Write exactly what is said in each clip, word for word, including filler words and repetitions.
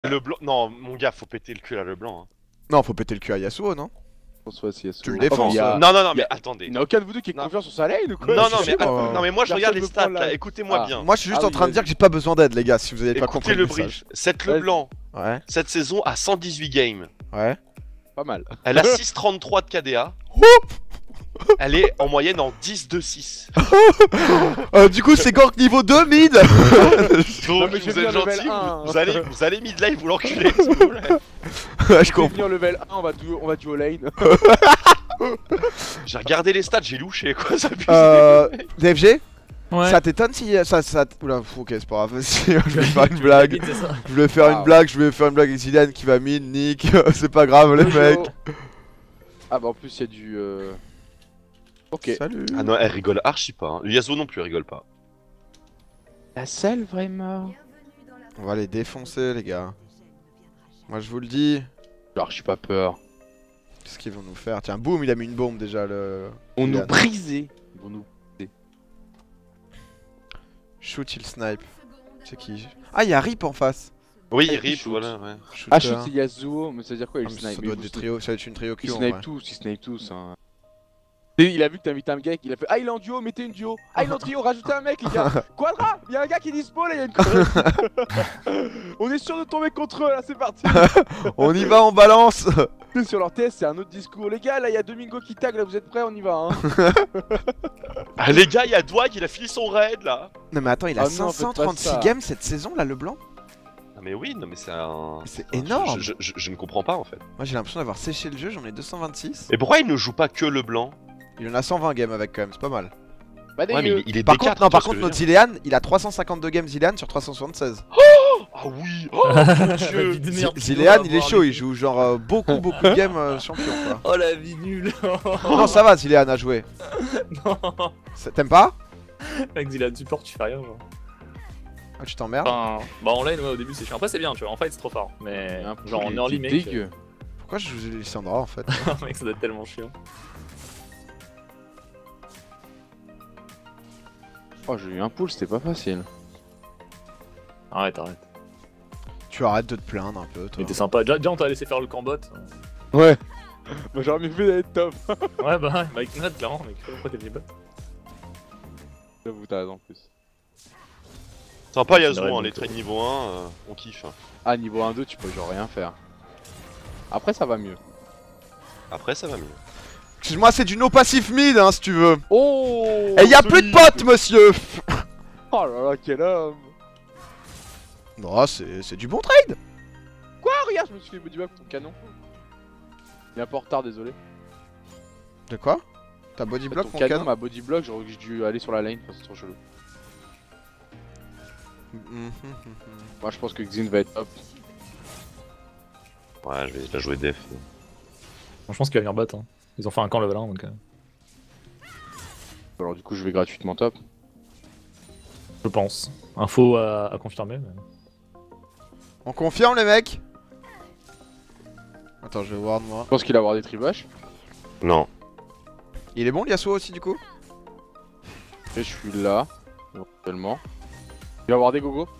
Le blanc. Non, mon gars, faut péter le cul à le blanc. Hein. Non, faut péter le cul à Yasuo, non? Tu le défends. A... Non, non, non, mais attendez. Il n'y a aucun de vous deux qui est confiant sur sa lane ou quoi? Non, non, mais, sûr, euh... non, mais moi je regarde les stats là, écoutez-moi ah. bien. Moi je suis juste ah, en train oui, de dire que j'ai pas besoin d'aide, les gars, si vous avez pas compris. Écoutez le brief. Cette Leblanc, ouais. cette saison a cent dix-huit games. Ouais. Pas mal. Elle a six virgule trente-trois de K D A. Elle est en moyenne en dix deux six. euh, du coup, c'est Gork niveau deux mid. Donc, non, mais vous êtes gentil, vous, vous allez, vous allez mid lane, vous l'enculez. Ouais, je comprends. venir level un, on va duo, on va duo lane. J'ai regardé les stats, j'ai louché quoi, ça pue. Euh. D F G. Ouais. Ça t'étonne si ça. ça... Oula, ok, c'est pas grave. je vais faire une blague. Vite, ça. Je voulais faire Ah, une ouais. blague, je voulais faire une blague avec Zidane qui va mid, Nick. C'est pas grave, les mecs. Ah, bah en plus, il y a du. Euh... Ok. Salut. Ah non, elle rigole archi pas. Hein. Yasuo non plus, elle rigole pas. La selle, vraiment. On va les défoncer, les gars. Moi, je vous le dis. Genre, j'ai pas peur. Qu'est-ce qu'ils vont nous faire? Tiens, boum, il a mis une bombe déjà. Le... On nous Zidane. brisait. Ils vont nous. Shoot, il snipe. C'est qui? Ah, il y a Rip en face. Oui, Ah, il Rip, shoot. voilà, ouais. Shooter. Ah, shoot, c'est Yasuo, mais ça veut dire quoi? Ah, Il mais snipe. ça mais doit il être des vous- trios, ça va être une trio Il Q. snipe Ouais. tous, il snipe tous. Hein. Et il a vu que t'invites un gars, il a fait ah il est en duo, mettez une duo. Ah il est en trio, rajoutez un mec les gars. Quadra, il y a un gars qui est dispo là, il y a une connerie. On est sûr de tomber contre eux là, c'est parti. On y va, on balance. Sur leur T S c'est un autre discours. Les gars là il y a Domingo qui tag là, vous êtes prêts, on y va hein. Ah les gars, il y a Dwag, il a fini son raid là. Non mais attends, il a Ah non, cinq cent faites pas trente-six ça. games cette saison là, le blanc. Ah mais oui, non mais c'est un... C'est un- énorme. Je, je, je, je ne comprends pas en fait. Moi j'ai l'impression d'avoir séché le jeu, j'en ai deux cent vingt-six. Et pourquoi il ne joue pas que le blanc? Il en a cent vingt games avec quand même, c'est pas mal. Bah Ouais mais dégueu. il, il est Par D quatre, contre, non, tu vois par ce que contre je veux notre dire. Zilean, il a trois cent cinquante-deux games Zilean sur trois cent soixante-seize. Ah oui. Oh mon dieu. Vie de merde, tu Zilean dois il est avoir chaud, les- il joue genre euh, beaucoup beaucoup de games euh, champion quoi. Oh la vie nulle. Non ça va Zilean à jouer. Non. Ça- T'aimes pas? Avec Zilean support, tu fais rien genre. Ah tu t'emmerdes? Enfin, bah en lane, ouais, au début c'est chiant. Après c'est bien, tu vois. En fight c'est trop fort. Mais genre en early, mec. dégueu. Pourquoi je joue Lissandra en fait? euh, mec, ça doit être tellement chiant. Oh j'ai eu un pull, c'était pas facile. Arrête, arrête. Tu arrêtes de te plaindre un peu toi. Mais t'es sympa. Déjà, déjà on t'a laissé faire le cambot. Ouais. Bah j'aurais mieux fait d'être top. Ouais, bah, bah Ignite, clairement, mec. Pourquoi t'es venu bot? J'avoue t'as raison en plus. Sympa C'est Yasuo, vrai, hein, donc, les trains niveau un, euh, on kiffe. Hein. Ah niveau un deux tu peux genre rien faire. Après ça va mieux. Après ça va mieux. Excuse-moi, c'est du no passif mid hein si tu veux. Oh. Et y'a plus de potes monsieur. Oh là là quel homme. Non c'est c'est du bon trade. Quoi regarde je me suis fait body block ton canon. Il est un peu en retard désolé. De quoi? T'as body block ton mon canon canon? m'a body block, j'aurais dû aller sur la lane, enfin, c'est trop chelou. Mhm. Moi je pense que Xin va être top. Ouais, je vais la jouer def. Bon, je pense qu'il va venir bot. Hein. Ils ont fait un camp level un donc. Euh... Alors du coup je vais gratuitement top. Je pense. Info à, à confirmer. Mais... On confirme les mecs? Attends je vais ward moi. Je pense qu'il va avoir des tribush. Non. Il est bon le Yasuo aussi du coup? Et je suis là, éventuellement. Il va avoir des gogos.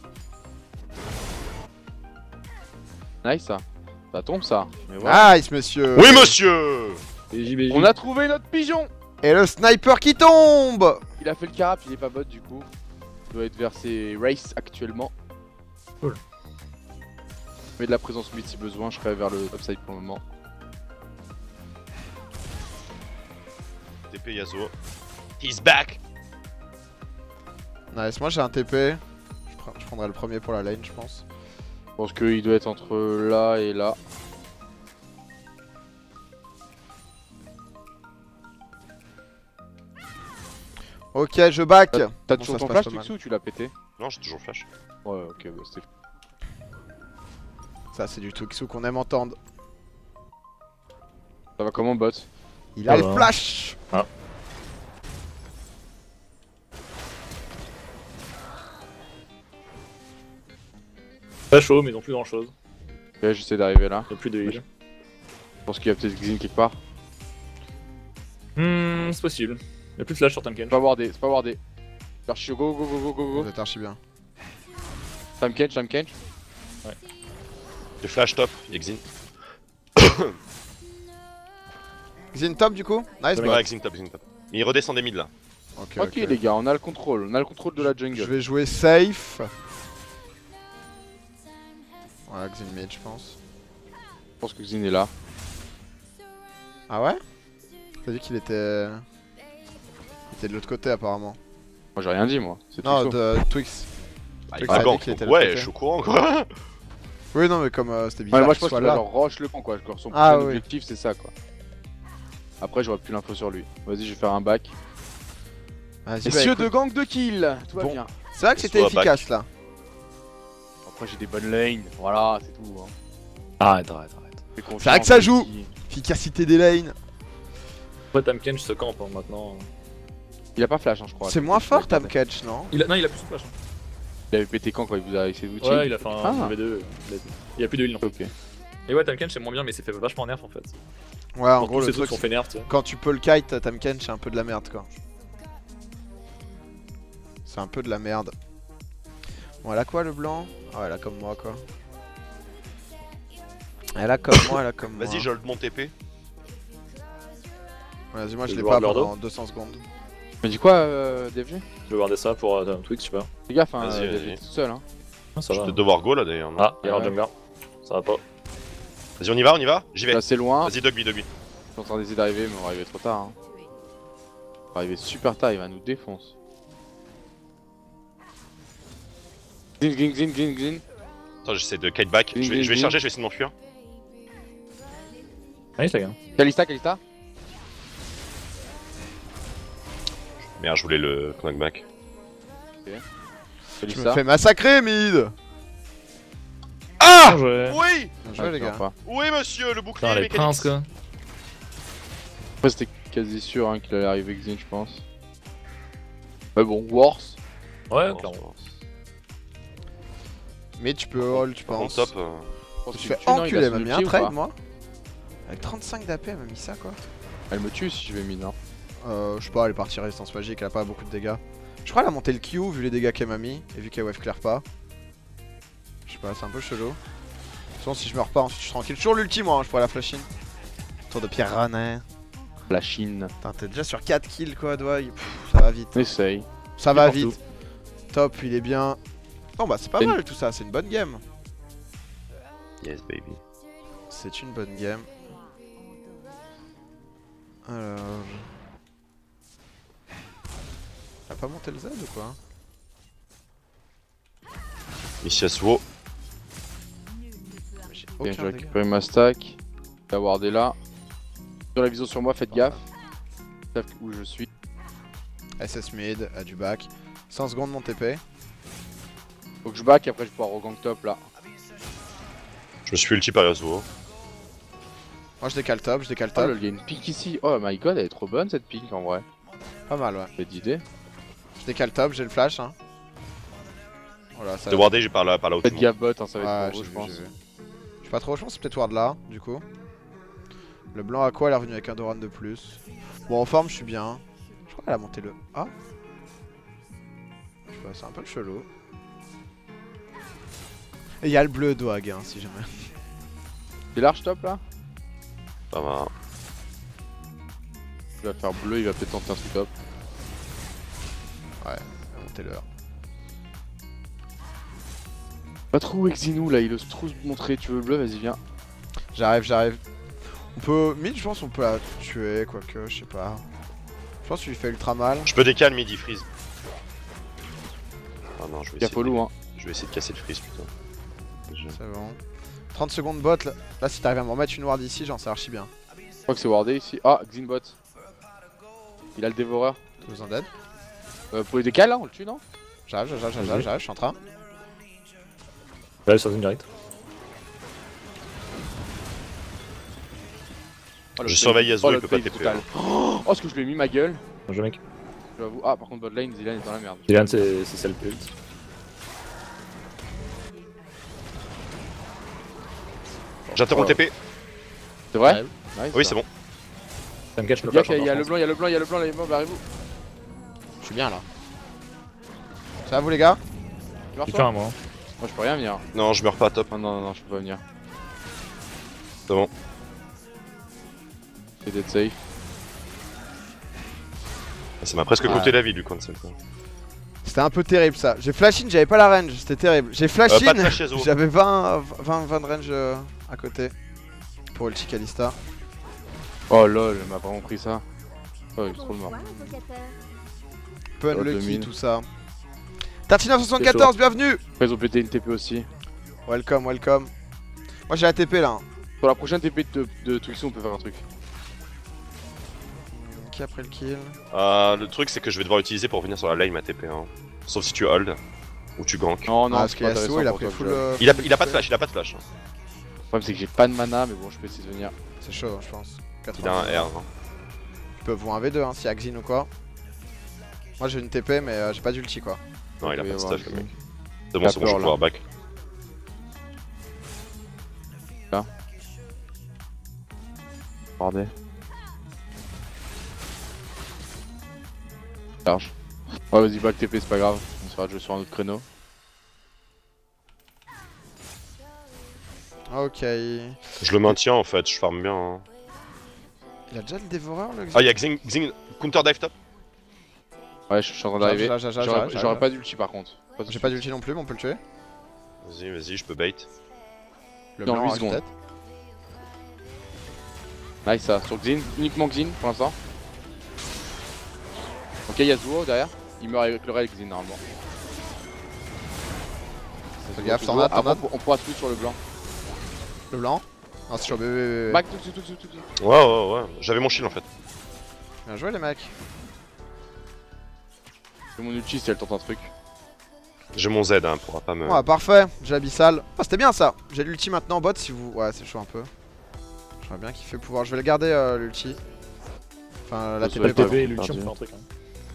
Nice ça. Ça tombe ça. Mais voilà. Nice monsieur. Oui monsieur. Et J B J. On a trouvé notre pigeon. Et le sniper qui tombe. Il a fait le carap, il est pas bot du coup. Il doit être vers ses race actuellement. Cool. Mais de la présence mid si besoin, je serai vers le upside pour le moment. T P Yasuo. He's back. Nice, moi j'ai un T P. Je, pr- je prendrai le premier pour la lane je pense. Je pense qu'il doit être entre là et là. Ok je back. T'as t'as Bon, toujours ça ton se flash passe pas mal. Tuxu ou tu l'as pété? Non, j'ai toujours flash. Ouais ok bah c'était... Ça c'est du Tuxu qu'on aime entendre. Ça va comment bot? Il a Ça le va. flash. Ah. Pas chaud, mais ils ont plus grand chose. Ok j'essaie d'arriver là. Il y a plus de heal. Je pense qu'il y a peut-être Xin quelque part. Hmm, c'est possible. Il y a plus de flash sur Tamken. C'est pas wardé, c'est pas wardé. Archi go go go go go Vous go. êtes archi bien. Tam Kench, Tam Kench. Ouais. Le flash top, il y a Xin. Xin top du coup. Nice bot. Ouais, Xin top, Xin top. Mais il redescend des mid là. Ok, Ok ok. les gars, on a le contrôle, on a le contrôle de la jungle. Je vais jouer safe. Voilà, Xin mid, je pense. Je pense que Xin est là. Ah ouais? T'as dit qu'il était. Il était de l'autre côté apparemment. Moi j'ai rien dit moi. C'est Non, tout de Twix. Bah, Ouais, il va dit gank, qu'il était donc de l'autre ouais, côté. je suis au courant quoi. Oui, non, mais comme euh, c'était bizarre. Ouais, moi je qu'il pense soit qu'il va là. genre rush le camp quoi. Genre, son Ah, prochain oui. objectif c'est ça quoi. Après j'aurai plus l'info sur lui. Vas-y, je vais faire un back. Vas-y, bah, Messieurs écoute. de gang de kill. Tout va Bon. bien. C'est vrai que c'était Soit back. efficace là. Après j'ai des bonnes lanes. Voilà, c'est tout. Hein. Arrête, arrête, arrête. Fais confiance, C'est vrai que ça joue. Messi. Efficacité des lanes. Après, Tamken se campe hein, maintenant. Il a pas flash hein, je crois. C'est moins fort Tam Catch, non? Il a... Non, il a plus de flash. hein. Il avait pété quand quand il vous a essayé de vous Ouais, il a fait un Ah. V deux. Il a- Il y a plus de heal non. Ok. Et ouais, Tamken c'est moins bien, mais c'est fait vachement nerf en fait. Ouais, en Pour gros, tous le ces trucs truc, sont fait nerf, tu sais. quand tu peux le kite, Tam Catch, c'est un peu de la merde quoi. C'est un peu de la merde. Bon, elle a quoi le blanc? Ah, elle a comme moi quoi. Elle a comme moi, elle a comme moi. Vas-y, je hold mon T P. Vas-y, moi je Tu l'ai veux pas voir leur pendant deux cents secondes. Mais dis quoi euh, D F G? Je vais garder ça pour euh, Twix, je sais pas. Fais gaffe hein, Vas-y, D F G vas-y. tout seul hein. Ah, ça Je va. vais hein. devoir go là d'ailleurs. non Ah, il y a Ouais. un jungler. Ça va pas. Vas-y, on y va, on y va. J'y vais. Là c'est loin. Vas-y, Dogby, Dogby. Je suis en train d'essayer d'arriver, mais on va arriver trop tard. Hein. On va arriver super tard, il va nous défoncer. Zin, zin, zin, zin, zin. Attends, j'essaie de kite back. Je vais, je vais charger, je vais essayer de m'enfuir. Nice, les gars. Kalista, Kalista. Merde, je voulais le knockback. Je me Kalista. fais massacrer mid. Ah Bien joué. Oui Bien joué les gars. Pas. Oui, monsieur, le bouclier Putain, les mécanique. princes quoi. Après c'était quasi sûr hein, qu'il allait arriver Xin, je pense. Mais bon, worse. Ouais, Bon, clairement. Mid tu peux hold je Par contre, pense. top. euh, Je pense Je qu'il fais me tue, non, il a enculer, elle son m'a mis un ulti ou trade pas moi. Avec trente-cinq d'A P elle m'a mis ça quoi. Elle me tue si je vais mid. Hein. Euh, je sais pas, elle est partie résistance magique, elle a pas beaucoup de dégâts. Je crois qu'elle a monté le Q vu les dégâts qu'elle m'a mis et vu qu'elle wave claire pas. Je sais pas, c'est un peu chelou. Sinon si je meurs pas ensuite je suis tranquille. Toujours l'ulti moi, hein, je pourrais la flash in. Tour de Pierre Ranet. La Chine. Putain t'es déjà sur quatre kills quoi Dway. Pff, ça va vite. Essaye. Ça va partout. vite. Top, il est bien. Bon bah c'est pas Et- mal tout ça, c'est une bonne game. Yes, baby. C'est une bonne game. Alors... Elle a pas monté le Z ou quoi? Ici, Yasuo. J'ai Ok, aucun je vais dégât. récupérer ma stack. Je vais wardé là. Sur la vision sur moi, faites gaffe. Savent où je suis. S S mid, à du back. cent secondes mon T P. Faut que je back, après je vais pouvoir regang top là. Je me suis ulti par Yasuo. Moi je décale top, je décale Oh top. lol, il y a une pique ici. Oh my god, elle est trop bonne cette pique en vrai. Pas mal ouais. J'ai d'idée. Je décale top, j'ai le flash hein. Voilà, ça De wardé, j'ai par là, par là où Faites gaffe bot, hein, ça va Ouais, être trop j'ai gros, vu, je j'ai pense. vu. Je sais pas trop, je pense que c'est peut-être ward là, du coup. Le blanc à quoi elle est revenu avec un Doran de plus. Bon en forme je suis bien. Je crois qu'elle a monté le A. Je sais pas, c'est un peu chelou. Et il y a le bleu Dwag hein, si jamais. C'est large top là. Ça va. Il va faire bleu, il va peut-être tenter un truc top. Ouais, elle a monté le A. Pas trop où est Xinou là, il ose trop se montrer. Tu veux le bleu, vas-y viens. J'arrive, j'arrive. On peut... Mid je pense on peut la tuer, quoique, je sais pas. Je pense qu'il lui fait ultra mal. Je peux décaler midi freeze. Ah non, je vais, Il y a essayer follow de... hein. je vais essayer de casser le freeze putain. Déjà. C'est bon. trente secondes bot là. Là si t'arrives à me remettre une ward ici, j'en sais archi bien. Je crois que c'est wardé ici. Ah, Xinbot. Il a le dévoreur. T'as besoin d'aide? Euh, pour les décals là, on le tue non? J'arrive, j'arrive, j'arrive, j'arrive, j'arrive, je suis en train. Là, sur une direct. Oh, le Je play- surveille Yasuo, oh, il le peut pas play T P, brutal. Oh, oh, ce que je lui ai mis ma gueule. Bien joué, mec. J'avoue. Ah, par contre, botlane, Zilan est dans la merde. Dylan, c'est c'est celle ult. J'interromps le T P. C'est vrai? Ouais. Nice, Oui, ça. c'est bon. Ça me cache le Il y a, flash. il y a encore, le je blanc, il y a le blanc, il y a le blanc, les mobs, arrivez-vous. Je suis bien là. Ça va vous les gars? Tu pense. meurs Il fait toi? un moi. Moi je peux rien venir. Non, je meurs pas top. Non, non, non, non, je peux pas venir. C'est bon. C'est dead safe. Ça m'a presque Ah. coûté la vie du cancel. quoi. C'était un peu terrible ça. J'ai flash in, j'avais pas la range, c'était terrible. J'ai flash Euh, in, pas de flash Yasuo. j'avais vingt, vingt, vingt de range euh, à côté. Pour ulti Kalista. Oh lol, elle m'a vraiment pris ça. Oh, il est trop mort. Peu Oh, unlucky domine. tout ça. Tartina soixante-quatorze, bienvenue. Après, ils ont pété une T P aussi. Welcome, welcome. Moi j'ai la T P là. hein. Pour la prochaine T P de, de Twixo, on peut faire un truc. Qui a pris le kill? Euh, le truc, c'est que je vais devoir l'utiliser pour revenir sur la lane, ma T P. Hein. Sauf si tu hold ou tu gank. Non, non, Ah, parce c'est que pas Yasuo intéressant il a pour pris toi, full. je- euh, Il a, full il a pas de X P. flash, il a pas de flash. hein. Le problème, c'est que j'ai pas de mana, mais bon, je peux essayer de venir. C'est chaud, je pense. Il a un R. Hein. Ils peuvent voir un V deux hein, s'il y a Xin ou quoi. Moi j'ai une T P, mais euh, j'ai pas d'ulti quoi. Non, il a peut pas y de avoir stuff, un le mec. C'est T'as bon, c'est bon, je peur, vais là. pouvoir back. Bordel. Large. Ouais, vas-y, back T P, c'est pas grave. On sera jouer sur un autre créneau. Ok. Il Je le maintiens en fait, je farm bien. Hein. a déjà le dévoreur le Xin? Ah, y'a Xing, Xing, counter dive top. Ouais, je suis en train d'arriver. J'arrive, j'arrive, J'aurais j'arrive, j'aurais j'arrive. pas d'ulti par contre. Pas de J'ai pas suite. d'ulti non plus, mais on peut le tuer. Vas-y, vas-y, je peux bait. Le Dans blanc huit a secondes. peut-être. Nice, ça. Sur Xin, uniquement Xin pour l'instant. Ok, Yasuo derrière. Il meurt avec le raid Xin normalement. Fais gaffe, Toujours. tornade, Après, tornade. on peut- on pourra switch sur le blanc. Le blanc. Non, c'est chaud, B B B B. Back tout de suite, tout de suite, tout de suite. Ouais, ouais, ouais. J'avais mon shield en fait. Bien joué les mecs. C'est mon ulti si elle tente un truc. J'ai mon Z, hein, pourra pas me. Ouais, parfait, j'ai l'abyssal. Ah, c'était bien ça. J'ai l'ulti maintenant, bot si vous. Ouais, c'est chaud un peu. J'aurais bien kiffé pouvoir. Je vais le garder euh, l'ulti. Enfin, la Ça T serait P, T pardon. P et l'ulti, on perdu. peut faire un truc. Hein.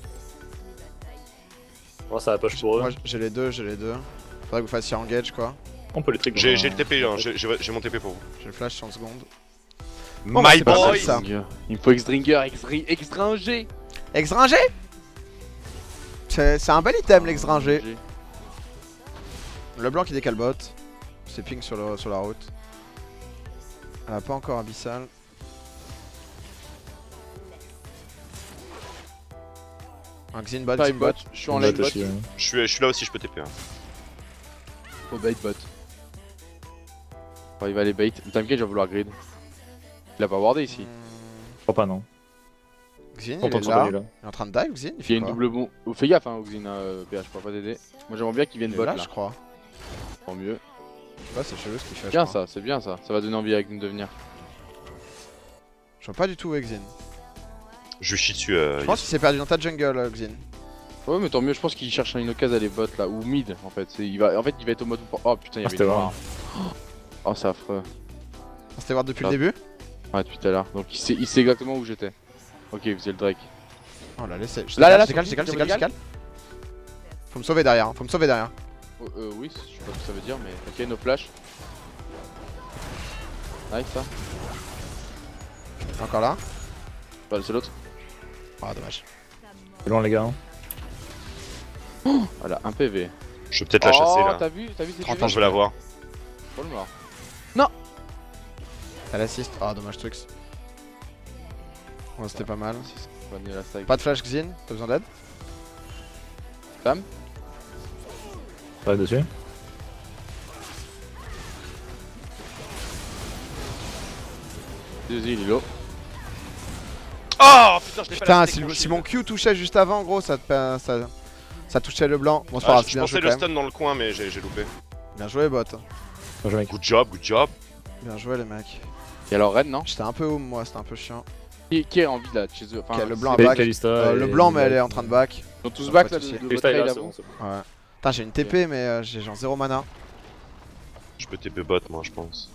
Moi, ça va push pour eux. Moi j'ai les deux, j'ai les deux. Faudrait que vous fassiez engage quoi. On peut les trick. J'ai j'ai le T P, hein, j'ai j'ai- j'ai mon T P pour vous. J'ai le flash cent secondes. Bon, bah, My c'est pas mal, boy! ça. Il me faut X-Dringer, X-Dringer. Extringer. C'est c'est un bel item l'extringer. Le blanc qui décale bot. C'est ping sur, le, sur la route. Elle a pas encore abyssal. Un Xin bot, Xin Time bot. bot, je suis en lane bot. aussi, ouais. Je suis, je suis là aussi, je peux T P. Hein. Faut bait bot. Bon, il va aller bait. Le Timecage va vouloir grid. Il a pas wardé ici. Je crois pas, non. Xin On il est tente là. de là. Il est en train de dive Xin. Il Il y fait a une quoi double bombe. Oh, fais gaffe, hein, Oxin, euh, P H, je pourrais pas t'aider. Moi j'aimerais bien qu'il vienne Il est bot là, là. je crois. Tant mieux. Je sais pas, c'est chelou ce qu'il fait. je Bien crois. ça, c'est bien ça. Ça va donner envie à Oxin de venir. Je vois pas du tout où est Xin. Je lui chie dessus. Euh, Je pense qu'il s'est perdu dans ta jungle, euh, Xin. Ouais, mais tant mieux, je pense qu'il cherche une occasion à aller bot là. Ou mid en fait. C'est- Il va... En fait, il va être au mode. Oh putain, il y Ah, avait c'était une vrai. noire. Oh, c'est affreux. On s'était voir depuis le Ah. début. Ouais, depuis tout à l'heure. Donc il sait, il sait exactement où j'étais. Ok, vous êtes le Drake. Oh, on l'a laissé. Je Là, là, décale, là, je décale, je sur- décale, je sur décale, je Regal. décale. Faut me sauver derrière, hein, faut me sauver derrière. Oh, euh, oui, je sais pas ce que ça veut dire, mais ok, no flash. Nice ça. Encore là. Bah, c'est l'autre. Ah, dommage. C'est loin, les gars. Hein. Voilà, un P V. je vais peut-être la chasser Oh, là. t'as vu, t'as vu, c'est trente Attends, P V? je vais la voir. Trop le mort. T'as l'assist. Ah, dommage, Twix. Oh, c'était pas mal. On va donner la stack. Pas de flash, Xin. T'as besoin d'aide? Femme. Pas dessus. Désolé, il est low. Oh putain, je l'ai pas Putain, la si, stack, le- mon si shield. mon Q touchait juste avant, gros, ça, te, pa- ça, ça touchait le blanc. Bon, c'est pas Ah, grave, je c'est je bien pensais joué le quand même. stun dans le coin, mais j'ai j'ai loupé. Bien joué, bot. Bon, je mec. Good job, good job. Bien joué, les mecs. Et alors, Red, non? J'étais un peu home, moi, c'était un peu chiant. Qui, qui est en vie là de chez eux? Enfin, Ok, le blanc c'est- à back. Kalista. Euh, et- le blanc, mais elle est en train de back. Ils sont tous Pas back de là de, soucis. de votre Kalista est raid là, là c'est vous. bon, c'est bon. Ouais. Putain, j'ai une T P, mais euh, j'ai genre zéro mana. Je peux T P bot, moi, je pense.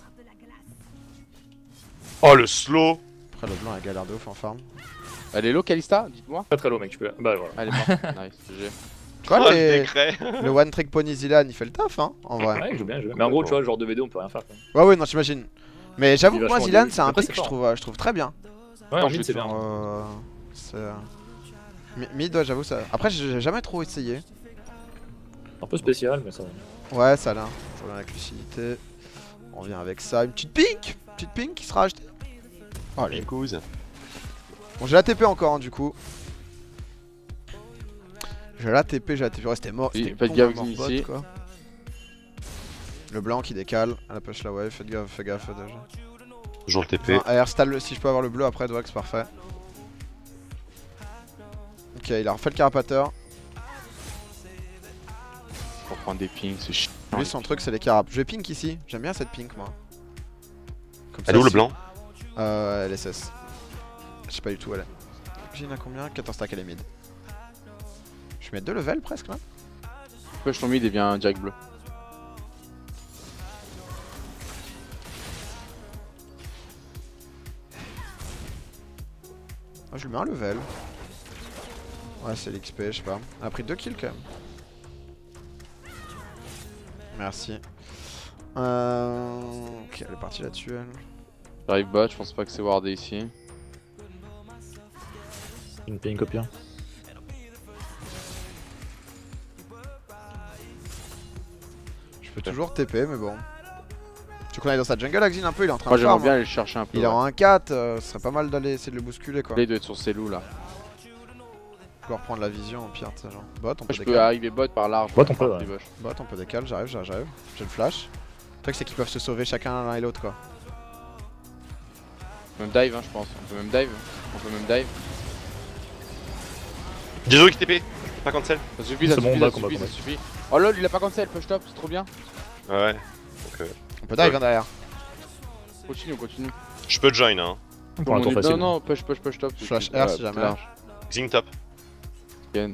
Oh le slow. Après, le blanc, il galère de ouf en farm. Elle est low, Kalista? Dites-moi. Pas très low, mec. Tu peux. Bah, voilà. Elle est morte. Nice, G G. Tu vois, Oh, le les- décret. le one trick pony Zilan, il fait le taf, hein, en vrai. Ouais, il joue bien, il joue bien. Mais en gros, tu vois, le genre de V D, on peut rien faire. Quoi. Ouais, ouais, non, j'imagine. Mais j'avoue Il que est moi, vachement Zilan, débile. c'est un Après, pick c'est que je fort. trouve, euh, je trouve très bien. Ouais, Non, en je mid, c'est vais bien. Euh, c'est. euh, Mi- Mid, ouais, j'avoue, ça. Après, j'ai jamais trop essayé. Un peu spécial, mais ça. Ouais, ça là. Ça va avec lucidité. On vient avec ça. Une petite pique. petite ping qui sera ajoutée. Oh, allez. Écoute. Bon, j'ai la T P encore, hein, du coup. J'ai la T P, j'ai la T P. Ouais, c'était mort. Oui, C'était faites con, gaffe, mort ici. bot, quoi. Le blanc qui décale. Elle a push la wave. Faites gaffe, fais gaffe déjà. Toujours le T P. Enfin, R stall le... Si je peux avoir le bleu après, Dwax, parfait. Ok, il a refait le carapateur. Pour prendre des pings, c'est chiant. Lui, son truc, c'est les carapes. Je vais pink ici. J'aime bien cette pink, moi. Comme Elle est où ça, le si- blanc? Euh, L S S. Je sais pas du tout, elle est. J'ai a combien? quatorze stack, elle est mid. Je vais mettre deux levels presque là. Push ton mid et viens direct bleu. Ah, je lui mets un level. Ouais, c'est l'X P, je sais pas. Elle a pris deux kills quand même. Merci. Euh... Ok, elle est partie là-dessus, elle. J'arrive bot, je pense pas que c'est wardé ici. Une ping copie. Je peux toujours T P, mais bon. Tu veux qu'on aille dans sa jungle, Axine, un peu? Il est en train Moi de j'aimerais farm. bien aller le chercher un peu. Il est ouais. en un quatre, euh, ce serait pas mal d'aller essayer de le bousculer quoi. Là, il doit être sur ses loups là. Je peux reprendre la vision au pire, tu sais, genre. Bot, on peut Je peux décaler. arriver bot par large. Bot, on par peut, petit ouais. bush. Bot, on peut décaler, j'arrive, j'arrive, j'arrive. J'ai le flash. Le truc c'est qu'ils peuvent se sauver chacun l'un et l'autre quoi. On peut même dive, hein, je pense. On peut même dive. On peut même dive. Désolé qui T P. Pas cancel. Ça suffit, ça C'est bon, suffit, on ça bat, on bat, suffit, on ça bat. suffit. Oh lol, il a pas cancel, push top, c'est trop bien. Ouais. On peut dive hein, derrière. Continue, on continue. Je peux join hein. Pour un On tour est- facile. Non, non, push, push, push top. Flash Ouais, R si jamais. large. Xing top. Ken.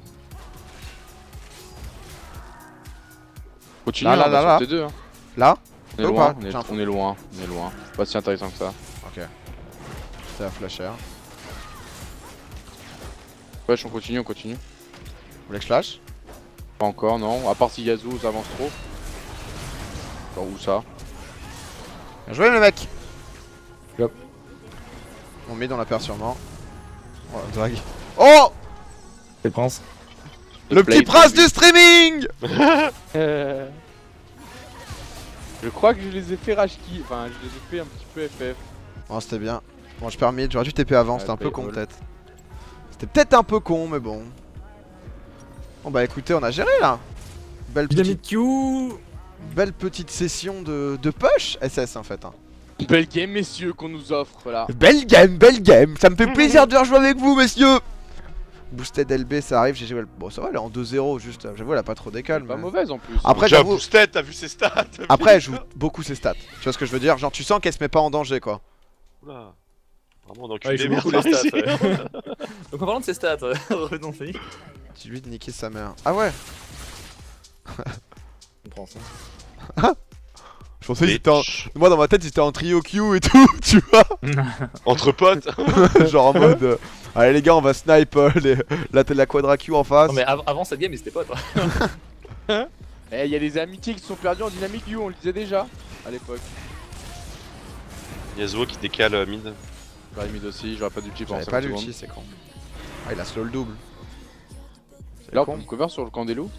Continue, Là, là, on va là, sur là. T deux. Hein. Là On est Ou loin, pas on est, Tiens. on est loin, on est loin. Pas si intéressant que ça. Ok. C'est la flash R. Wesh, on continue, on continue. Vous voulez que je flash? Pas encore, non. À part si Yazoo ça avance trop. Genre où ça? Bien joué le mec. Hop. On met dans la paire sûrement. Oh, drag. Oh, C'est le prince. le petit prince du streaming. Euh... Je crois que je les ai fait rage qui. Enfin, je les ai fait un petit peu F F. Oh, c'était bien. Bon, je permets, j'aurais dû T P avant, Ouais, c'était un peu play con all. peut-être. C'était peut-être un peu con, mais bon. Bon bah écoutez, on a géré là. Belle petite, Dynamite Q. belle petite session de, de push S S en fait. Hein. Belle game, messieurs, qu'on nous offre là. Belle game, belle game. Ça me fait plaisir de rejouer avec vous, messieurs. Boosted L B, ça arrive. G G. Bon, ça va, elle est en deux zéro juste. J'avoue, elle a pas trop décalé. Pas mais- mauvaise en plus. Après, Déjà j'avoue. boosted, t'as vu ses stats? Après, elle joue beaucoup ses stats. Tu vois ce que je veux dire? Genre, tu sens qu'elle se met pas en danger quoi. Oula. Vraiment donc Ah, il joue beaucoup les stats. ouais. Donc en parlant de ses stats, euh, revenons-y. Dis-lui de niquer sa mère. Ah ouais? On prend ça. Je pensais qu'ils étaient en... Moi dans ma tête ils étaient en trio Q et tout, tu vois. Entre potes. Genre en mode euh, allez les gars on va snipe euh, les... la, la quadra Q en face. Non mais av- avant cette game, ils étaient potes. hein. Eh, il y a des amitiés qui se sont perdues en dynamique U, on le disait déjà à l'époque. Yasuo qui décale euh, mid. J'aurais mis aussi, j'aurais pas d'ulti pendant J'avais pas cinquante l'ulti, secondes. c'est con. Ah il a slow le double. C'est Là on con. peut me cover sur le camp des loups.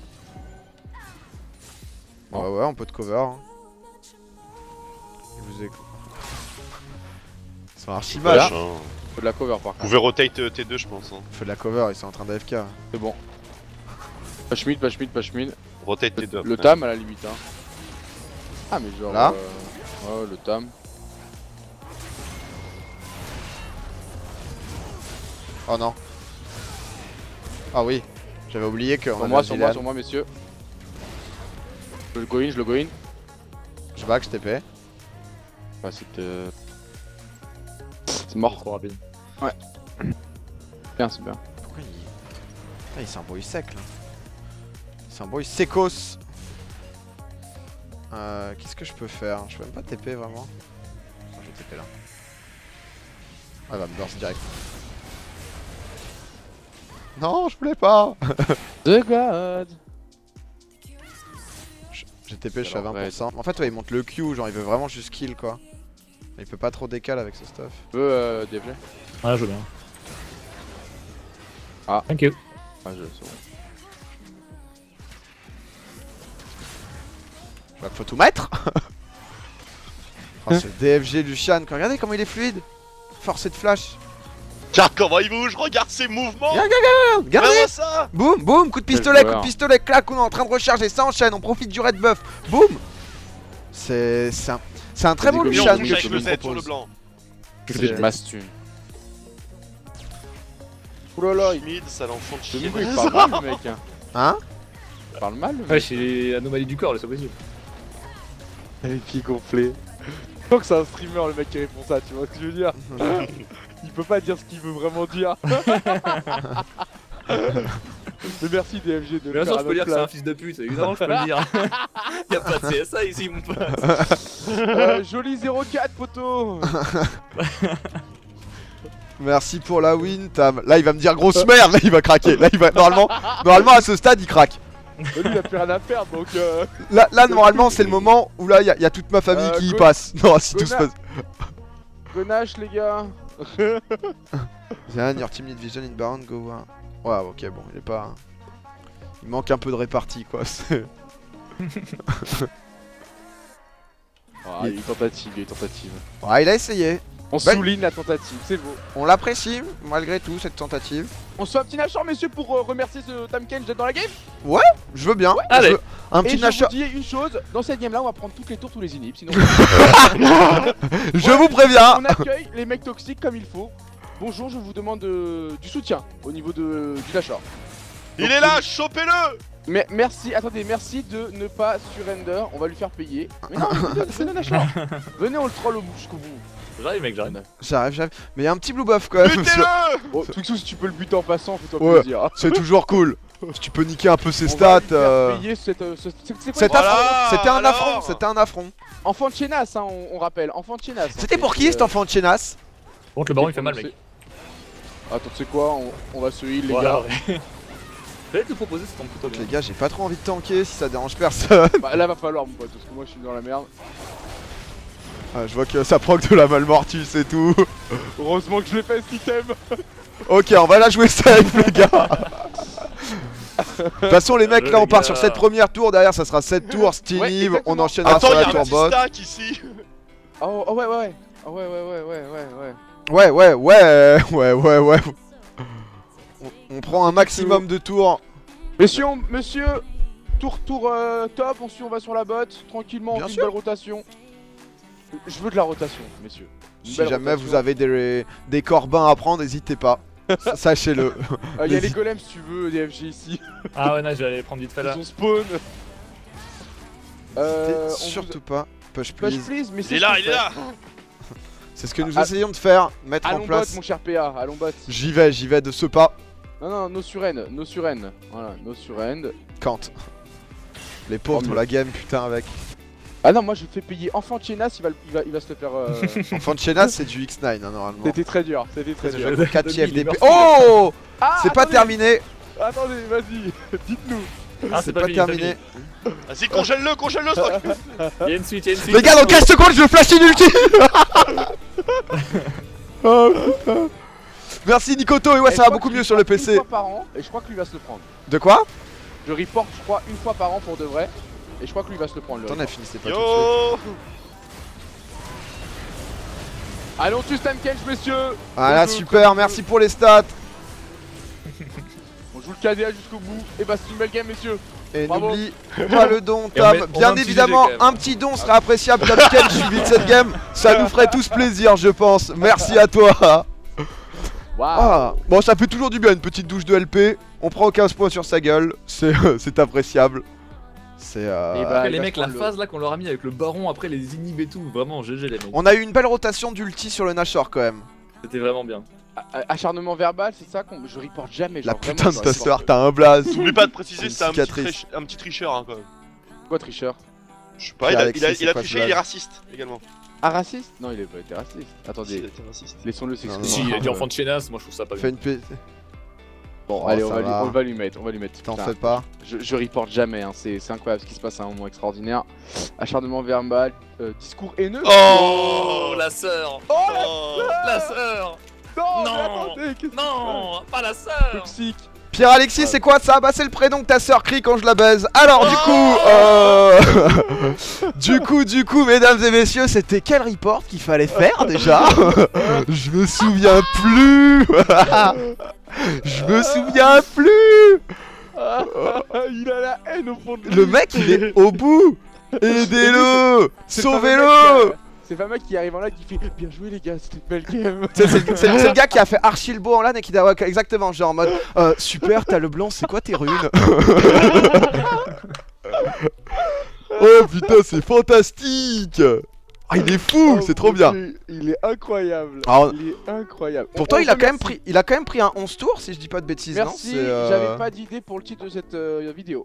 Ouais ouais on peut te cover. Hein. Il vous écoute. Ils sont archi Vache, vaches. hein. Faut de la cover par Vous contre. pouvez rotate euh, T deux, je pense. Hein. Fait de la cover, ils sont en train d'A F K. C'est bon. Push mid, push mid, push mid. Rotate T deux. Le après. tam à la limite hein. Ah mais genre Là euh... Ouais le tam. Oh non. Ah oui. J'avais oublié qu'on Sur avait moi, un sur moi, Zilean. sur moi messieurs. Je le go in, je le go in. Je back, je T P. Bah c'était... C'est mort. Trop rapide. Bien, c'est bien. Pourquoi il... Ah, il s'embrouille sec là. Il s'embrouille secos. Euh, Qu'est-ce que je peux faire? Je peux même pas T P vraiment. Attends, je vais T P là. Ah, il va me burst direct. Non, je voulais pas. The God. J'ai T P, je suis à Alors, vingt pour cent. En fait, ouais, il monte le Q, genre il veut vraiment juste kill quoi. Mais il peut pas trop décaler avec ce stuff. Tu peux euh, D F G? Ouais, je veux bien. Ah. Thank you. Ah je c'est bon. Je vois qu'il faut tout mettre. Oh, ce D F G Lucian, regardez comment il est fluide. Forcé de flash. Regarde comment il bouge, regarde ses mouvements. Regarde, regarde, regardez. Regarde ça. Boum, boum, coup de pistolet, coup de pistolet, clac, on est en train de recharger, ça enchaîne, on profite du red buff. Boum. C'est c'est un, c'est un très C'est beau des Viens, Lucian on bouge que avec tu le nous Z sur le proposes. blanc. C'est une masse thune. Oulala, il Schmid, ça l'enfant de il chien. parle mal le mec. hein. Hein? Il parle mal le Ouais, mec. c'est anomalie du corps, là, c'est possible. Les pieds gonflés. Je crois que c'est un streamer le mec qui répond ça, tu vois ce que je veux dire. Il peut pas dire ce qu'il veut vraiment dire. Mais merci D F G de le Bien faire sûr, à je peux notre dire que c'est un place. fils de pute, évidemment, je peux le dire. Y'a pas de C S A ici, mon pote. Euh, joli zéro quatre poteau. Merci pour la win, Tam. Là, il va me dire grosse merde, là, il va craquer. Là, il va normalement, normalement à ce stade, il craque. Lui il a plus rien à faire donc euh... Là, là normalement, c'est le moment où là, il y, a- y a toute ma famille Euh, qui y go- passe. Non, si tout se Gona- passe. Gonache les gars. Zian, your team need vision inbound, go. hein. Ouais, ok, bon, il est pas. Il manque un peu de répartie, quoi. c'est- Ah, il est tentative, il est tentative. Ouais, il a essayé. On Bah- souligne la tentative, c'est beau. On l'apprécie, malgré tout, cette tentative. On se fait un petit nashor messieurs pour euh, remercier ce Tamken d'être dans la game. Je veux bien. Allez. Je veux un Et petit je nashor. vous dis une chose, dans cette game là on va prendre toutes les tours, tous les inhibs, sinon Je vous préviens. on accueille les mecs toxiques comme il faut. Bonjour, je vous demande euh, du soutien au niveau de, du nashor. Il est là, chopez-le. Mais merci, attendez, merci de ne pas surrender, on va lui faire payer. Mais non, venez, nashor. Venez, on le troll au bout jusqu'au bout. J'arrive, mec, j'arrive. J'arrive, j'arrive. Mais il y a un petit blue buff quand même. sur- Butez-le. Bon, Twixou, si tu peux le buter en passant, fais-toi Ouais. plaisir. C'est toujours cool. Si tu peux niquer un peu ses On va stats. lui faire euh, payer cette, euh, ce- c'est- c'est quoi Cet ça Voilà, affront, c'était un alors. affront, c'était un affront. Enfant de Chenas, hein, on, on rappelle, enfant de Chenas. hein, C'était pour c'est- qui cet euh, enfant de Chenas? Bon, le baron il fait mal, c'est- mec. Attends, tu sais quoi, on, on va se heal les Voilà, gars. ouais. J'allais te proposer, ça tombe plutôt bien. Les gars, j'ai pas trop envie de tanker si ça dérange personne. Bah, là va falloir mon pote, parce que moi je suis dans la merde. Ah, je vois que ça proc de la malmortus et tout. Heureusement que je l'ai fait ce item. Ok, on va la jouer safe, les gars. De toute façon, les mecs, Euh, là, on les part gars. sur cette première tour. Derrière, ça sera sept tours. Steve, Ouais, on exactement. enchaînera Attends, sur il y la a un tour petit bot. stack ici. Oh, oh ouais, ouais, ouais. Oh ouais, ouais, ouais, ouais, ouais, ouais. Ouais, ouais, ouais, ouais, ouais, ouais. On, on prend un maximum de tours. Monsieur, on- monsieur, tour, tour euh, top, ensuite on va sur la botte, tranquillement, on Bien fait une sûr. belle rotation. Je veux de la rotation, messieurs. Une Si belle jamais rotation. vous avez des, des corbins à prendre, n'hésitez pas. Sachez-le. Euh, y a les Vas-y. golems si tu veux, D F G ici. Ah ouais, non, je vais aller prendre vite fait Ils là. sont spawn. Euh, on Surtout vous- pas. Push Push please. please, mais Il c'est est ce là, qu'on il est fait. là. C'est ce que nous Ah, essayons de faire. Mettre en Allons bot, place. mon cher P A, allons bot. J'y vais, j'y vais de ce pas. Non, non, no surrend, no surrend. Voilà, no surrend. Kant. Les pauvres Oh, dans mais- la game, putain, avec. Ah non, moi je fais payer enfant Chenas, il va, il va, il va se le faire. Euh... Enfant de Chenas, c'est du X neuf, hein, normalement. C'était très dur, c'était très dur. Je- quatre Dobby, il est F D P. meurtri. Oh! Ah, C'est pas attendez, terminé. Attendez, vas-y, dites-nous. Ah, C'est pas fini, c'est terminé. Vas-y, congèle-le, congèle-le, stock. fini. Il y a une suite, il y a une suite. Les gars, dans quinze secondes, je vais flash in ulti. Oh, putain. Merci Nikoto, et ouais, Et ça je va crois beaucoup que mieux je sur le reporte P C. Une fois par an, et je crois que lui va se le prendre. De quoi? Je report, je crois, une fois par an pour de vrai. Et je crois que lui va se le prendre. Le Attends, report. finissez pas tout de suite. Yo. Allons, tu Stamkens, messieurs. Voilà, On joue- super, merci pour les stats. On joue le K D A jusqu'au bout. Et bah, c'est une belle game, messieurs. Et Bravo. n'oublie pas le don, Et on Tam. met- on met Bien un petit évidemment, G G quand même. un petit don serait appréciable, Tam Ken, suivi de cette game. Ça nous ferait tous plaisir, je pense. Merci à toi. Waouh. Ah, bon, ça fait toujours du bien, une petite douche de L P. On prend quinze points sur sa gueule. C'est c'est appréciable. C'est. euh, Et bah, Après, il les va mecs, se la prendre le- phase là qu'on leur a mis avec le baron, après les inhibs et tout, vraiment G G les mecs. On a eu une belle rotation d'ulti sur le Nashor quand même. C'était vraiment bien. A- Acharnement verbal, c'est ça qu'on. Je reporte jamais. La genre, putain vraiment, de je ta reporte. sœur, t'as un blaze. N'oublie pas de préciser, Une c'est un petit, cicatrice. triche- un petit tricheur hein, quand même. Quoi, tricheur? Je sais pas, il a, Alexis, il a, c'est il a quoi ce triché, il est blague raciste également. Ah, raciste? Non, il a pas été raciste. Il Attendez, a été raciste. laissons-le Non, s'exprimer. Si, il a dit ouais. enfant de Chenas, moi je trouve ça pas Fais bien. une P. Bon, Oh, allez, on ça va, lui, va. on va lui mettre, on va lui mettre. T'en Putain, fais pas. Je, je reporte jamais, hein. c'est c'est incroyable ce qui se passe à un moment extraordinaire. Acharnement verbal, euh, discours haineux. Oh, la sœur. Oh Oh. La sœur. non, Non. mais attendez, qu'est-ce Non, pas la sœur. Toxique. Pierre-Alexis, c'est quoi ça? Bah c'est le prénom que ta sœur crie quand je la baise. Alors du coup, euh... du coup, du coup, mesdames et messieurs, c'était quel report qu'il fallait faire déjà? Je me souviens plus. Je me souviens plus. Il a la haine au fond de lui. Le mec, il est au bout. Aidez-le, C'est pas sauvez-le. C'est pas mal qui arrive en live qui fait bien joué les gars, c'était une belle game. C'est c'est- c'est le c'est le gars qui a fait archi le beau en LAN et qui t'a ouais, exactement genre en mode euh, super, t'as le blanc, c'est quoi tes runes? Oh putain, c'est fantastique. Ah, il est fou, Oh, c'est trop mon bien. Dieu, Il est incroyable. Alors, Il est incroyable. pourtant, On- il a on quand même remercie. pris, il a quand même pris un onze tours si je dis pas de bêtises, Merci, non? C'est, euh, j'avais pas d'idée pour le titre de cette euh, vidéo.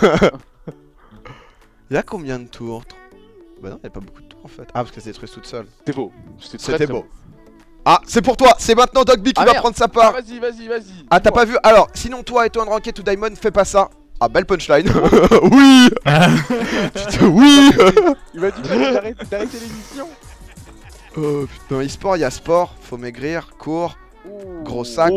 Il a combien de tours? Bah non, il y a pas beaucoup de tours en fait. Ah, parce qu'elle s'est détruite toute seule. C'était beau. C'était très, C'était très beau. Ah, c'est pour toi, c'est maintenant Dogby qui Ah, va merde. prendre sa Ah, part. vas-y, vas-y, vas-y. Ah, t'as pas vu? Alors, sinon toi étant un Ranked to Diamond, fais pas ça. Ah, belle punchline. Oui. Putain, oui. Il m'a dit d'arrêter d'arrêter l'émission. Oh putain, e-sport, il y a sport, faut maigrir, cours, Ouh. gros sac.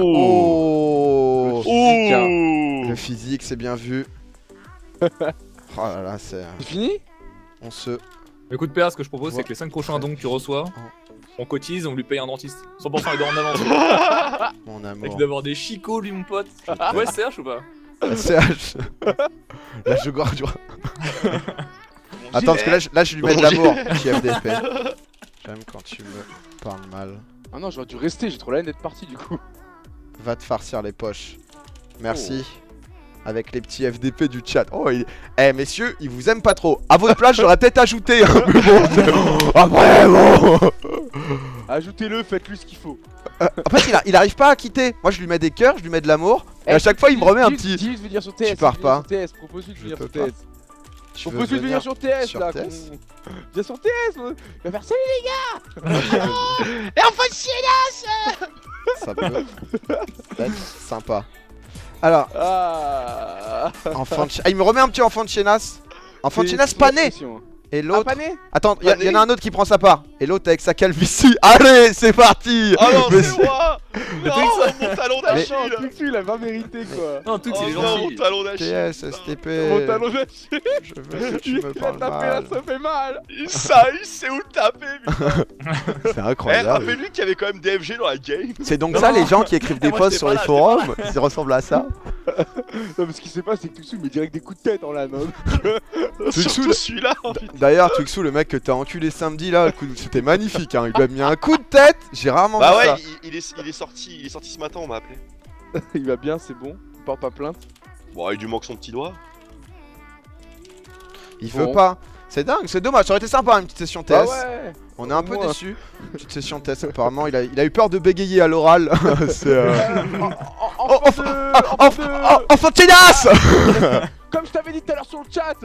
Oh. Oh, Physique, hein. Oh. le physique, c'est bien vu. Oh là là, c'est. C'est fini? On se. Écoute, P A, ce que je propose, Ouais. c'est que les cinq prochains dons que tu reçois, Oh. on cotise, on lui paye un dentiste. cent pour cent il dort en avance. Mon Mec, amour. il doit avoir des chicots, lui, mon pote. Ouais, C H ou pas? C H. Là, je gorge. Attends, parce que là, je, là, je lui mets de Mon l'amour. J F D P. J'aime quand tu me parles mal. Ah non, j'aurais dû rester, j'ai trop la haine d'être parti du coup. Va te farcir les poches. Merci. Avec les petits F D P du chat. Oh, il... Eh, messieurs, ils vous aiment pas trop. À votre place, j'aurais peut-être ajouté. Hein, mais bon. Après, bon. Ajoutez-le, faites-lui ce qu'il faut. Euh, en fait, il, a- il arrive pas à quitter. Moi, je lui mets des cœurs, je lui mets de l'amour. Et à chaque fois, il me remet un petit. Dis, je veux venir sur T S. Tu pars je veux venir pas. sur T S, propose-lui de Je venir peux sur T pas. S. Tu veux Propose-lui de venir sur T S sur là. T S? qu'on- Viens sur T S, moi. Il va faire salut. Et enfin chier. Ça peut être sympa. Alors, Ah. enfant de chi- ah, il me remet un petit enfant de chienasse. Enfant de C'est- chienasse c'est pas né. l'expression. Et Ah, l'autre. pas né? Attends, il y, Pas y en né. a un autre qui prend sa part. Et l'autre avec sa calvitie. Allez, c'est parti. Oh non, Mais c'est moi. Non, mon talon Ah d'Achille. non, Tuxu, il a pas mérité quoi. Non, tout, Oh c'est les non, gentils. mon talon T d'Achille. S, S T P. Mon talon d'Achille. Je veux que tu Il me a parles tapé là, mal. ça fait mal. Il sait, il sait où le taper, putain. C'est Eh, incroyable. rappelle-lui qu'il y avait quand même des F G dans la game. C'est donc ça les gens qui écrivent des Moi, posts j'étais sur pas les là, forums. Ils ressemblent à ça. Non, mais ce qui s'est passé, c'est que Tuxu met direct des coups de tête en LAN. Surtout celui-là. D'ailleurs, Tuxu, le mec que t'as enculé samedi là, le coup de- c'était magnifique. Hein. Il lui a mis un coup de tête. J'ai rarement Bah vu ouais, ça. il, il est, il est sorti, il est sorti ce matin, on m'a appelé. Il va bien, c'est bon. Il porte pas plainte. Bon, il lui manque son petit doigt. Il Bon. veut pas. C'est dingue, c'est dommage. Ça aurait été sympa une petite session T Bah S. ouais. On est un peu Moi. déçus. Une petite session test. Apparemment, il a, il a eu peur de bégayer à l'oral. C'est. Euh... En- Oh, en- enfin, enfant de- ah, enfant enf- de- oh, enfant de chienasse. Comme je t'avais dit tout à l'heure sur le chat.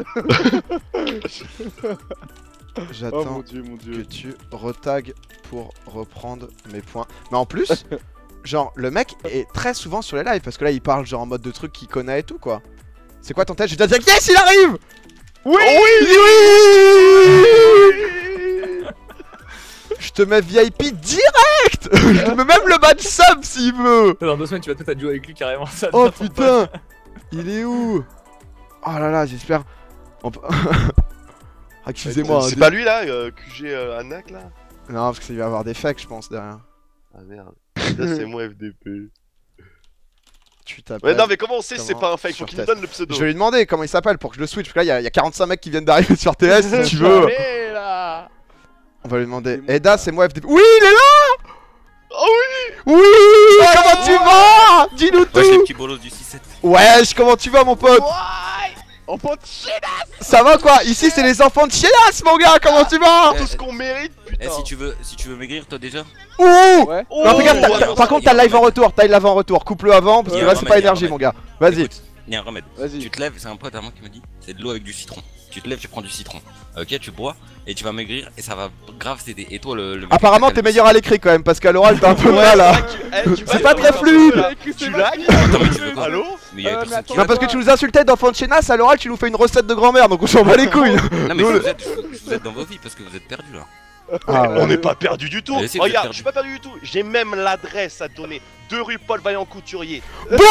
Oh J'attends mon dieu, mon que dieu. tu retags pour reprendre mes points. Mais en plus, genre, le mec est très souvent sur les lives parce que là, il parle genre en mode de trucs qu'il connaît et tout quoi. C'est quoi ton test? Je dois dire yes, il arrive. Oui, Oui, oui. Je te mets V I P direct. Je te mets même le badge sub s'il veut. Dans deux semaines, tu vas peut-être jouer avec lui carrément. Ça Oh devient ton pote. putain. Il est où? Oh là là, j'espère. On peut- Ah, excusez-moi. C'est hein, pas lui là, euh, Q G euh, Anak là. Non, parce qu'il va y avoir des fakes, je pense, derrière. Ah merde. Là, c'est moi F D P. Tu t'appelles. Ouais, non, mais comment on sait si c'est comment pas un fake? Faut sur qu'il me test. donne le pseudo. Je vais lui demander comment il s'appelle pour que je le switch. Parce que là, il y a- il y, a quarante-cinq mecs qui viennent d'arriver sur T S. Si tu veux, Allez, là. on va lui C'est demander. moi, Eda, ça. c'est moi F D P. Oui, il est là. Oh oui. Oui. Comment tu vas? Dis-nous Wesh les tout. petits bolos du six sept. Wesh, comment tu vas, mon pote? Enfant de chien. Ça va quoi? Ici, c'est les enfants de chienasse, mon gars. Comment tu vas? Tout ce qu'on mérite, Eh putain. si tu veux si tu veux maigrir toi déjà. Ouh. Ouais. Oh, Non, fais gaffe, t'as- ouais, t'as- non, par contre, t'as le live en retour. T'as le live en retour. Coupe-le avant parce que Il y a là, un c'est remède, pas il y a un énergie, mon remède. gars. Vas-y. Écoute, il y a un remède. Vas-y. Tu te lèves, c'est un pote à moi qui me dit, c'est de l'eau avec du citron. Tu te lèves, tu prends du citron. Ok, tu bois et tu vas maigrir et ça va grave t'aider. Et toi le, le mec Apparemment, avec t'es la meilleur à l'écrit quand même parce qu'à l'oral, t'as un peu Ouais, mal là. c'est vrai que- eh, tu C'est vas pas y très avoir fluide. un peu, là. Tu Tu lags? Attends, mais tu veux quoi? Allô? Mais il y a Euh, mais personne qui attends, Non, parce que tu nous insultais d'enfant de chénasse, à l'oral, tu nous fais une recette de grand-mère donc on s'en bat les couilles. Non mais je vous aide, je vous- je vous aide dans vos vies parce que vous êtes perdus là. Ah, ouais. On n'est pas perdu du tout. Mais si, vous êtes Regarde, perdu. je suis pas perdu du tout. J'ai même l'adresse à te donner. Deux rue Paul Vaillant Couturier.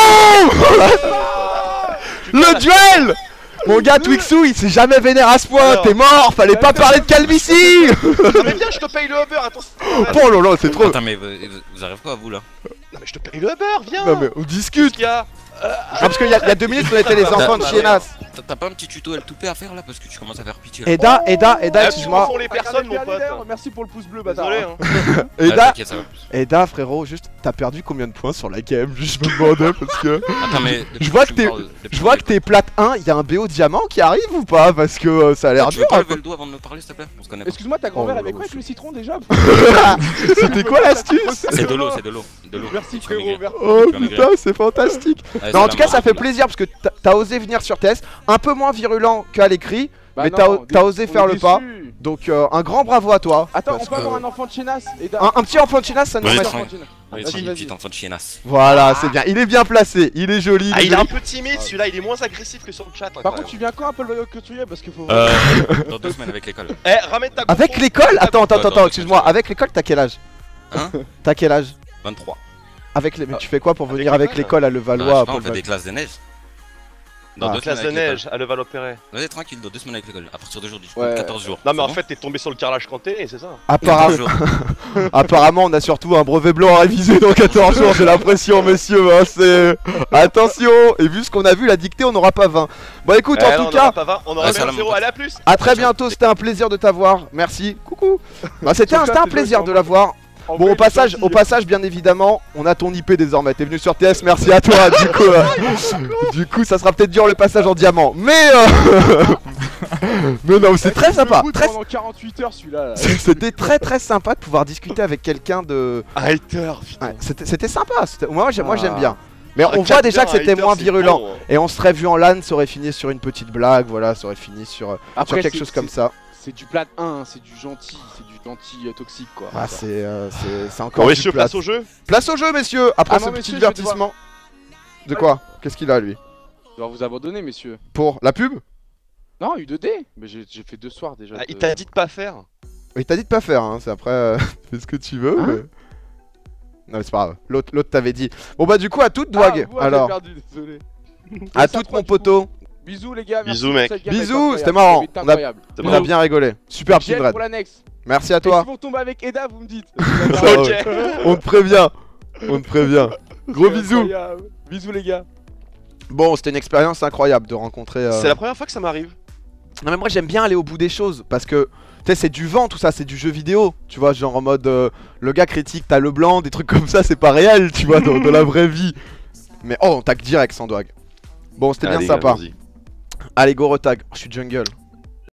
Le duel. Mon gars Twixou il s'est jamais vénère à ce point, Alors. t'es mort, fallait pas parler de calvitie. Non mais viens, je te paye le Uber, attends. Oh là là, c'est trop. Attends, mais vous, vous- vous arrivez quoi, vous là? Non mais je te paye le Uber, viens. Non mais on Qu'est-ce discute. qu'il y a? Ah parce qu'il y, a- il y a deux minutes on était les enfants de Bah, Chienas. T'as t'as pas un petit tuto L deux P à faire là? Parce que tu commences à faire pitié là. Eda, Eda, Eda, Ah, tu excuse-moi. confonds les personnes, mon Regardez bien les pote. lèvres, merci pour le pouce bleu, bâtard. Désolé, hein. Ah, Eda, t'inquiète, ça va. Eda frérot, juste t'as perdu combien de points sur la game? Juste je me demandais parce que. Attends, mais. Je vois que t'es- Je vois que t'es plate un, il y a un B O diamant qui arrive ou pas? Parce que euh, ça a l'air Tu dur. veux pas hein, lever le doigt avant de me parler, s'il te plaît? On se connaît pas. Excuse-moi, ta grand-mère Oh, avec oh, quoi avec le citron déjà? C'était quoi l'astuce? C'est de l'eau, c'est de l'eau. De l'eau. Merci Tu vas frérot, maigrir. merci. Oh Tu vas maigrir. putain, c'est fantastique. Allez, Non, en c'est tout la cas, ça marque, fait là. plaisir parce que t'as- t'as osé venir sur T S, un peu moins virulent qu'à l'écrit, Bah mais non, t'as on t'as est- osé on faire est le pas. déçus. Donc, euh, un grand bravo à toi. Attends, on Parce peut que- avoir un enfant de Chenas, Eda. Un, un petit enfant de Chinas, ça nous Oui, met. très- Enfant de Chenas. Oui, Vas-y, petit, vas-y. petit enfant de chienasse. Voilà, c'est bien. Il est bien placé, il est joli. Ah, est il est un joli. peu timide celui-là, il est moins agressif que sur le chat. hein, Par quand contre, même. tu viens quand un peu le couturier parce qu'il faut. Euh. Dans deux semaines avec l'école. Eh, ramène ta Avec gonfle. l'école? Attends, attends, Attends, attends, attends, excuse-moi. attends. Avec l'école, t'as quel âge? Hein? T'as quel âge? vingt-trois. Avec les... Mais tu fais quoi pour Avec venir avec l'école l'école à Bah, je Levallois sais à pas, on Paul fait des classes de neige. Dans Ah. deux Classe de semaines avec neige à Levallois-Perret. l'école. Vas-y, tranquille, dans deux semaines avec l'école. À partir d'aujourd'hui, je Ouais. compte quatorze jours. Non mais C'est en bon fait t'es tombé sur le carrelage quand t'es né, c'est ça. Apparemment, quatorze jours. apparemment, on a surtout un brevet blanc à réviser dans quatorze jours, j'ai l'impression, messieurs. Hein, c'est. Attention! Et vu ce qu'on a vu, la dictée, on n'aura pas vingt. Bon, écoute, Eh, en non, tout on cas. aura pas vingt, on aura Ouais, même salam, zéro, mon pote. allez à plus. À très bientôt, c'était un plaisir de t'avoir. Merci. Coucou. Bah, c'était un, c'était un plaisir de l'avoir. En Bon, vrai, au passage, il est au passage, bien évidemment, on a ton I P désormais. T'es venu sur T S, merci à toi. Du coup, euh, du coup, ça sera peut-être dur le passage en diamant, mais euh, mais non, c'est très sympa. gentil. Très... Pendant quarante-huit heures celui-là. là. C'était très très sympa de pouvoir discuter avec quelqu'un de. Un hater, putain. Ouais, c'était c'était sympa. c'était- Moi, j'ai- moi, j'aime Ah. bien. Mais on Un voit déjà que capteur, un c'était hater, moins c'est virulent. bon, hein. Et on serait vu en LAN, ça aurait fini sur une petite blague, voilà, ça aurait fini sur, euh, sur Après, quelque c'est- chose comme c'est- ça. C'est du plat un, c'est du gentil, c'est du gentil euh, toxique quoi. Ah, c'est euh, c'est- c'est encore Bon du messieurs, plat. place au jeu. Place au jeu, messieurs. Après Ah ce non, petit messieurs, je vais divertissement. De quoi? Qu'est-ce qu'il a lui? Je dois vous abandonner messieurs. Pour la pub? Non, U deux D. Mais j'ai j'ai fait deux soirs déjà. Ah, de- il t'a dit de pas faire. Il t'a dit de pas faire, hein. C'est après, euh, fais ce que tu veux. Hein mais... Non, mais c'est pas grave. L'autre l'autre t'avait dit. Bon, bah, du coup, à toute Ah, Dwag. moi, j'ai Alors, perdu, désolé. à Ça toute trois, mon du coup. poteau. Bisous les gars. merci Bisous, pour mec. cette game, elle est Bisous, incroyable. c'était marrant. Elle est On a- incroyable. C'est On a bon. bien rigolé. Super J'ai Kindred. pour l'annexe. Merci à Et toi. si vous tombez avec Eda, vous me dites. Ok. On te prévient. On te prévient. Gros C'est bisous. incroyable. Bisous les gars. Bon, c'était une expérience incroyable de rencontrer. euh, C'est la première fois que ça m'arrive. Non mais moi j'aime bien aller au bout des choses parce que tu sais c'est du vent tout ça, c'est du jeu vidéo. Tu vois, genre en mode euh, le gars critique, t'as le blanc, des trucs comme ça, c'est pas réel, tu vois, dans, dans la vraie vie. Mais oh, on tag direct sans Dwag. Bon, c'était bien Allez, sympa. allons-y. Allez, go retag. Oh, je suis jungle.